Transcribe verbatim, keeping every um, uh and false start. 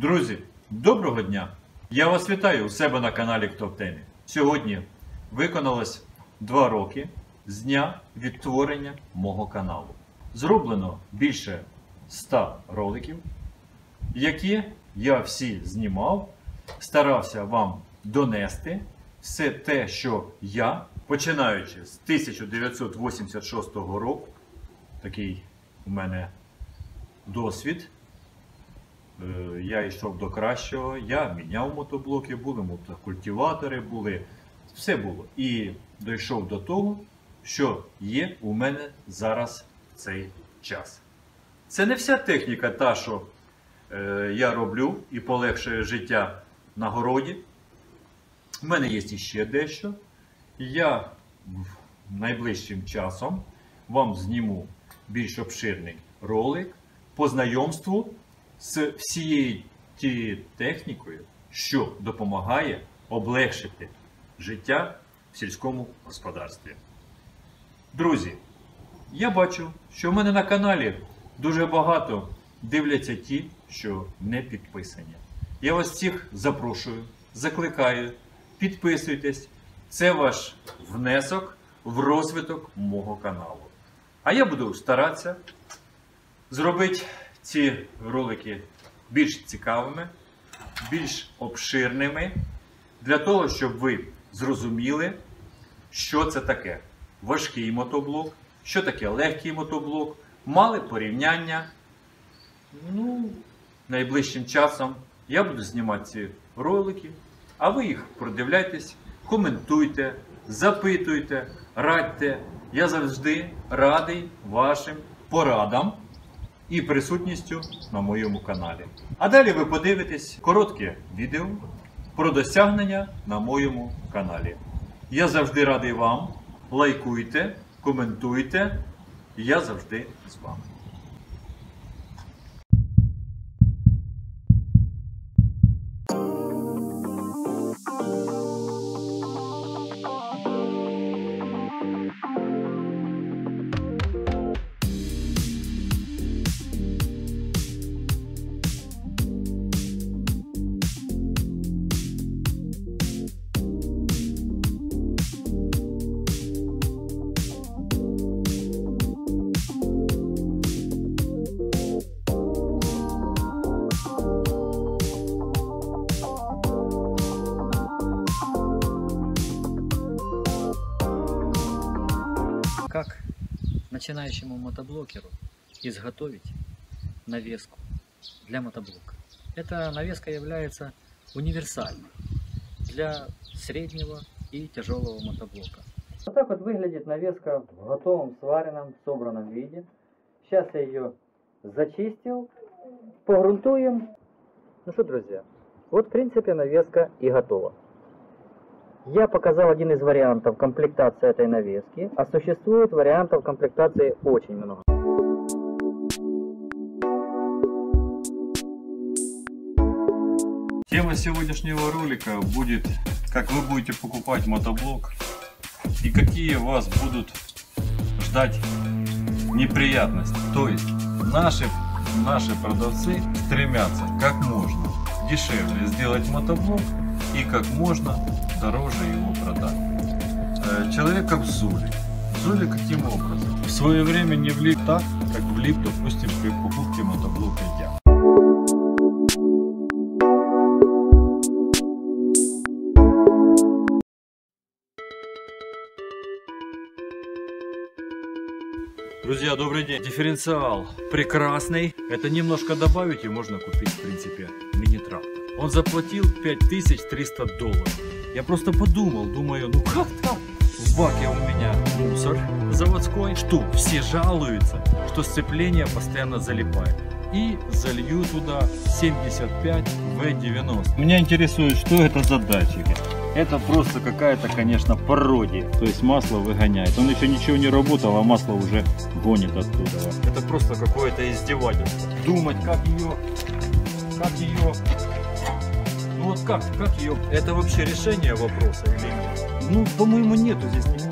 Друзі, доброго дня! Я вас вітаю у себе на каналі Хто в темі. Сьогодні виконалось два роки з дня відтворення мого каналу. Зроблено більше ста роликів, які я всі знімав, старався вам донести все те, що я, починаючи з тисяча дев'ятсот вісімдесят шостого року, такий у мене досвід, я йшов до кращого, я міняв мотоблоки, були мотокультиватори, були, все було. І дійшов до того, що є у мене зараз в цей час. Це не вся техніка та, що е, я роблю і полегшує життя на городі. У мене є іще дещо. Я найближчим часом вам зніму більш обширний ролик по знайомству з всією тією технікою, що допомагає облегшити життя в сільському господарстві. Друзі, я бачу, що в мене на каналі дуже багато дивляться ті, що не підписані. Я вас всіх запрошую, закликаю, підписуйтесь. Це ваш внесок в розвиток мого каналу. А я буду старатися зробити ці ролики більш цікавими, більш обширними, для того, щоб ви зрозуміли, що це таке важкий мотоблок, що таке легкий мотоблок, мали порівняння. Ну, найближчим часом я буду знімати ці ролики, а ви їх продивляйтесь, коментуйте, запитуйте, радьте. Я завжди радий вашим порадам і присутністю на моєму каналі. А далі ви подивитесь коротке відео про досягнення на моєму каналі. Я завжди радий вам. Лайкуйте, коментуйте. Я завжди з вами. Как начинающему мотоблокеру изготовить навеску для мотоблока? Эта навеска является универсальной для среднего и тяжелого мотоблока. Вот так вот выглядит навеска в готовом, сваренном, собранном виде. Сейчас я ее зачистил, погрунтуем. Ну что, друзья, вот в принципе навеска и готова. Я показал один из вариантов комплектации этой навески, а существует вариантов комплектации очень много. Тема сегодняшнего ролика будет, как вы будете покупать мотоблок и какие вас будут ждать неприятности. То есть наши, наши продавцы стремятся как можно дешевле сделать мотоблок и как можно дороже его продать. Человек как Зули. Зули каким образом? В свое время не влип так, как влип, допустим, при покупке мотоблока я. Друзья, добрый день. Дифференциал прекрасный. Это немножко добавить и можно купить, в принципе, мини-трактор. Он заплатил пять тысяч триста долларов. Я просто подумал, думаю, ну как так? В баке у меня мусор заводской, что все жалуются, что сцепление постоянно залипает. И залью туда семьдесят пять вэ девяносто. Меня интересует, что это за датчики. Это просто какая-то, конечно, пародия. То есть масло выгоняет. Он еще ничего не работал, а масло уже гонит оттуда. Это просто какое-то издевательство. Думать, как ее... Как ее... Ну вот как, как ее... Это вообще решение вопроса или нет? Ну, по-моему, нету здесь